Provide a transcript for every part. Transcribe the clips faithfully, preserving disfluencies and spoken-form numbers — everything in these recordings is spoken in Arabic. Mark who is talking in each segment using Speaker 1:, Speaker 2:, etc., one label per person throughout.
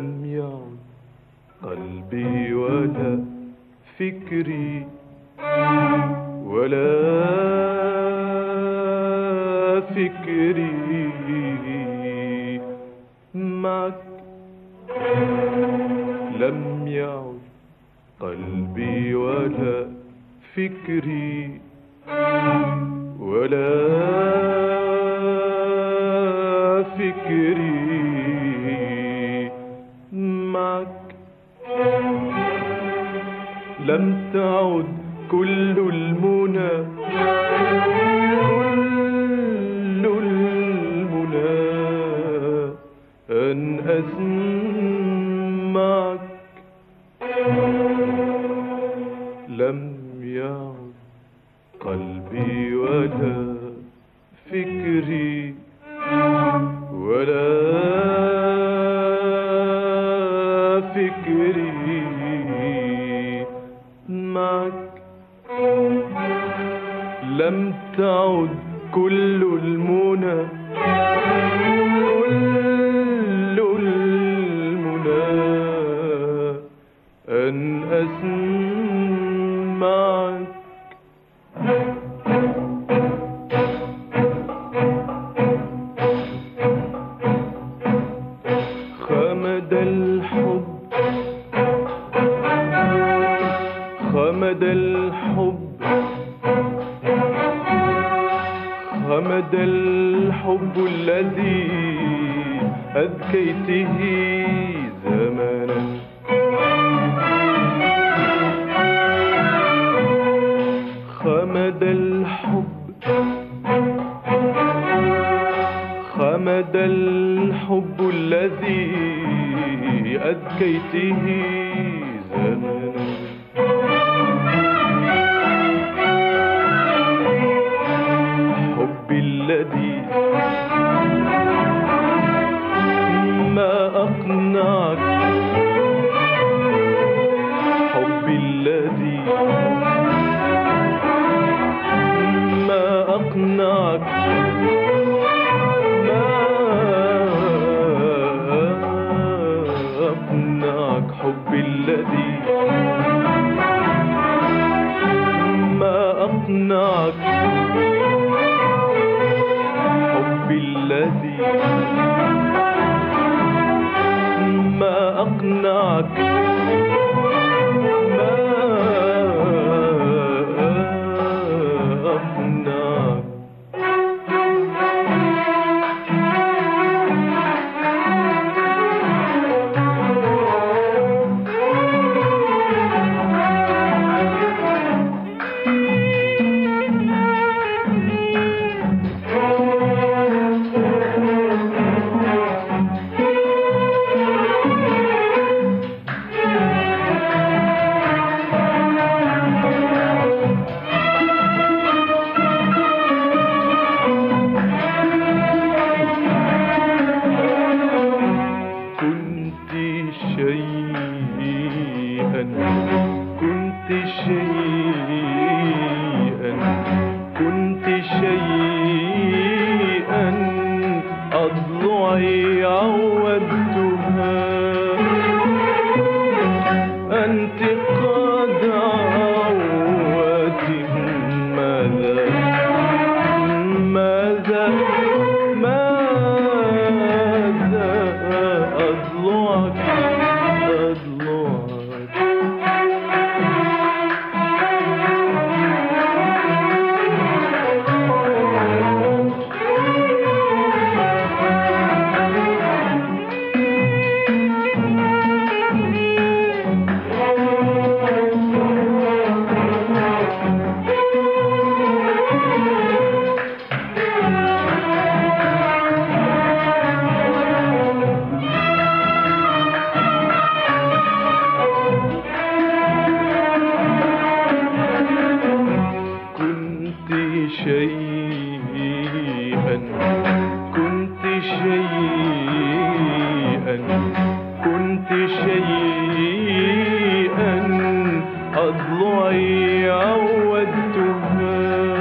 Speaker 1: لم يعد قلبي ولا فكري ولا فكري معك. لم يعد قلبي ولا فكري ولا فكري معك. لم تعد كل المنى كل المنى أن أسمعك. لم يعد قلبي ولا فكري ولا فكري معك. لم تعد كل المنى كل المنى أن أسمعك. خمد الحب خمد الحب خمد الحب الذي أذكيته زمانا. خمد الحب خمد الحب الذي أذكيته زمانا. حبي الذي ما أقنعك. حبي الذي ما أقنعك ما أقنعك. حبي الذي ما أقنعك. حبي الذي ما أقنعك ما أقنعك. كنت شيئا كنت شيئا أضلعي عودتها. أنت قد عودت. ماذا ماذا ماذا أضلعك أضلعك. شيئا كنت شيئا كنت شيئا أضلعي عودتها.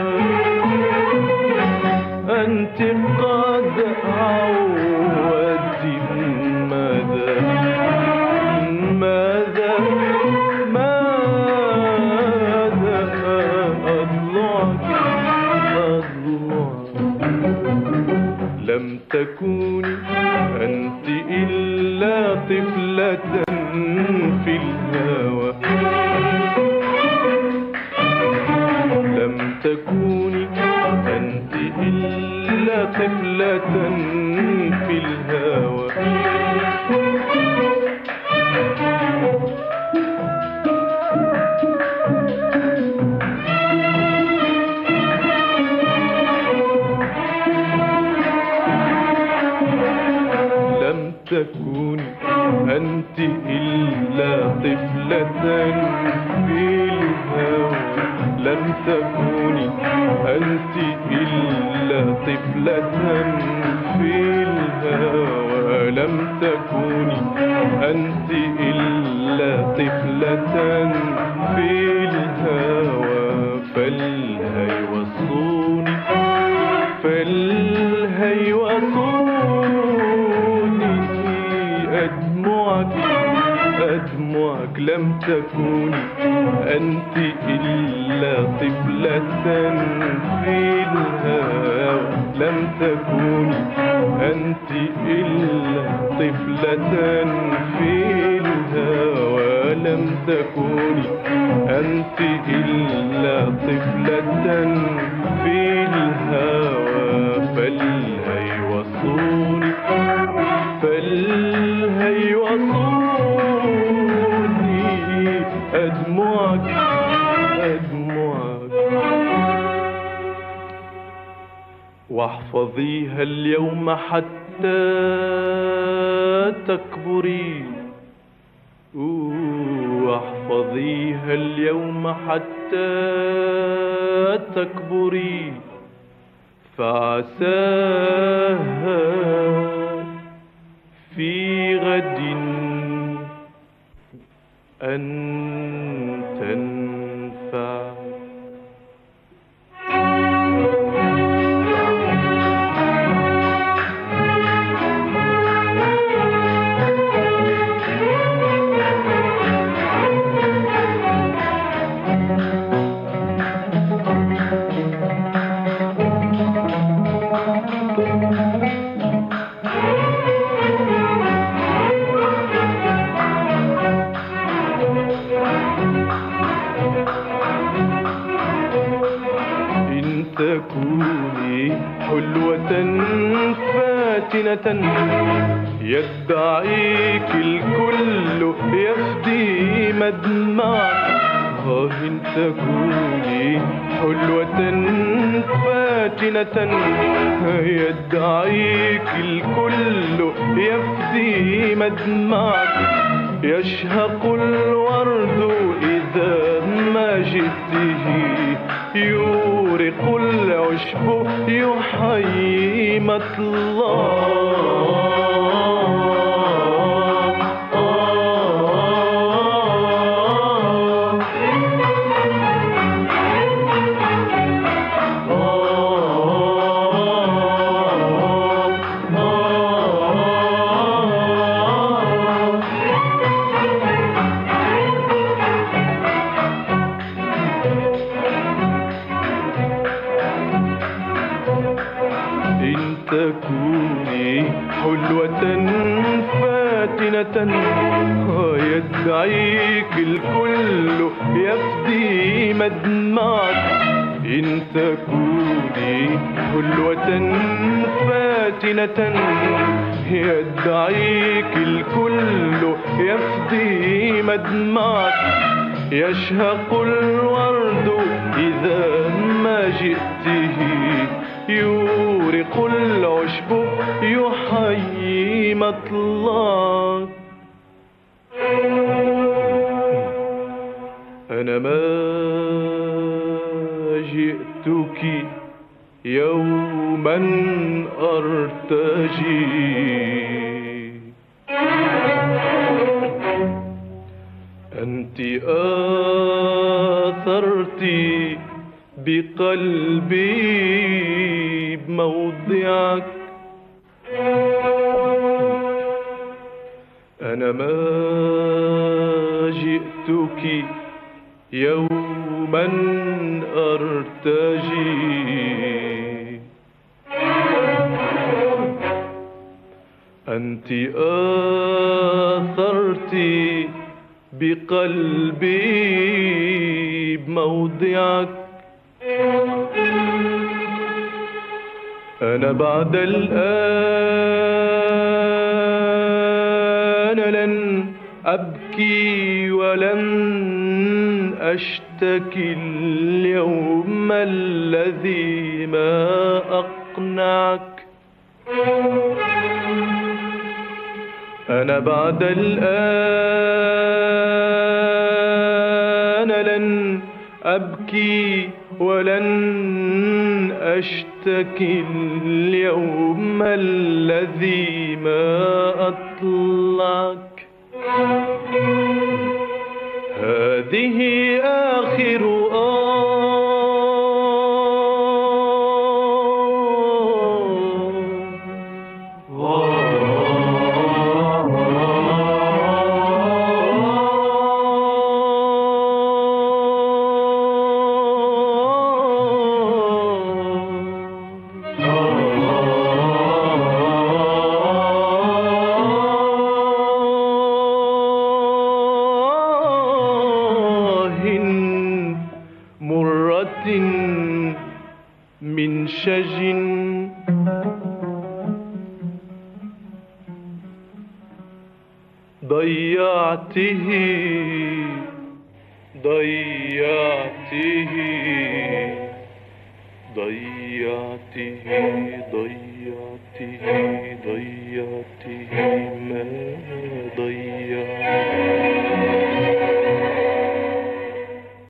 Speaker 1: أنت قد عودت. ماذا في الهوى. لم تكوني أنت إلا طفلة في الهوى. تكوني أنت إلا طفلة في الهوى. لم تكوني أنت إلا طفلة في الهوى. لم تكوني أنت إلا طفلة في الهوى. فالهي وصوني فالهي وصوني أدمعك أدمعك. لم تكوني أنت إلا طفلة في الهوى. لم تكوني أنت إلا طفلة في الهوى. لم تكوني أنت إلا طفلة في الهوى. فالهي وصوني فالهي وصوني أدمعك أدمعك. واحفظيها اليوم حتى تكبري. واحفظيها اليوم حتى تكبري. فعساها في غد أن تنفع. تكوني حلوة فاتنة يدعيك الكل يفدي مدمعك. إن تكوني حلوة فاتنة يدعيك الكل يفدي مدمعك. يشهق الورد إذا ما جئته يورق العشب يحيي مطلع. تكوني حلوة فاتنة يدعيك الكل يفدي مدمعك. إن تكوني حلوة فاتنة يدعيك الكل يفدي مدمعك. يشهق الورد إذا ما جئته يورق العشب يحيي مطلعك. أنا ما جئتك يوما أرتجي. أنت آثرت بقلبي بموضعك. أنا ما جئتك يوما أرتجي. أنت آثرت بقلبي بموضعك. أنا بعد الآن لن أبكي ولن أشتكي اليوم الذي ما أقنعك. أنا بعد الآن لن أبكي ولن أشتكي اليوم الذي ما أطلعك. هذه آخر من شج ضيعته ضيعته ضيعته ضيعته ضيعته ما ضيعته.